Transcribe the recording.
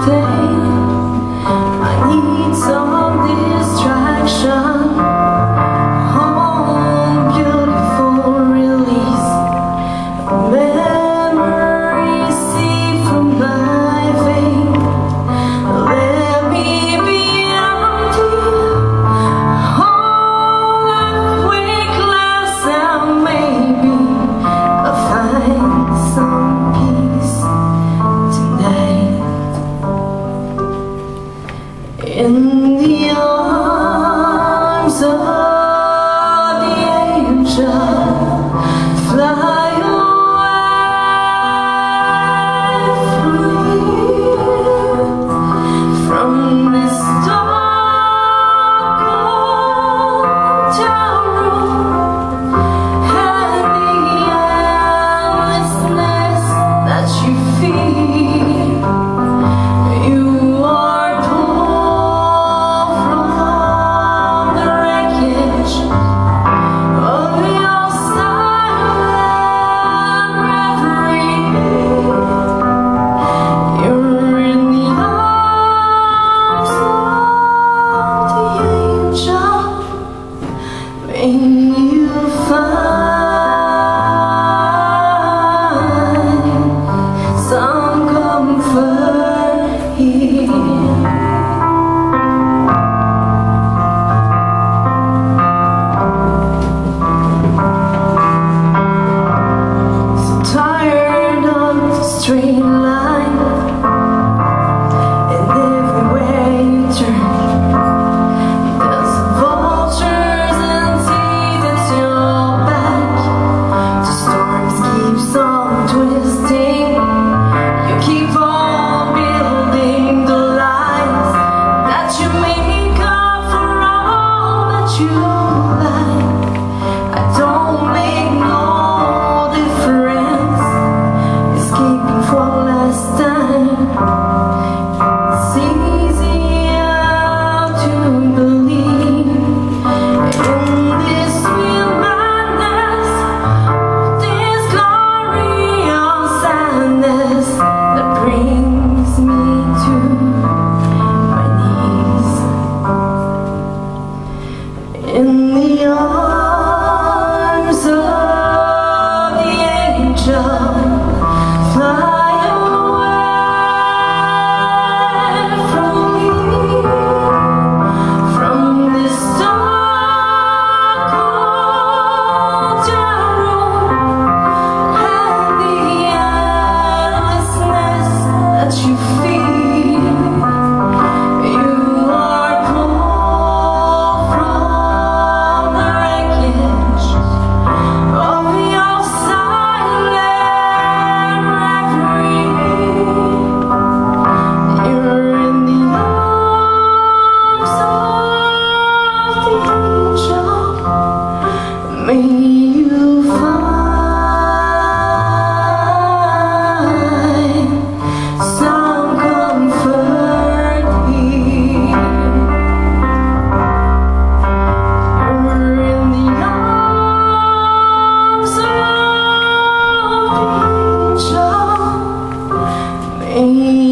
In the arms of the angel, fly away from this dark hotel room and the endlessness that you feel. You are may you find some comfort here. So tired of the straight line, and everywhere you turn in the arms of the angel, fly away from me, from this dark hotel room and the endlessness that you feel. You are pulled from may you find some comfort here. You're in the arms of the angel. May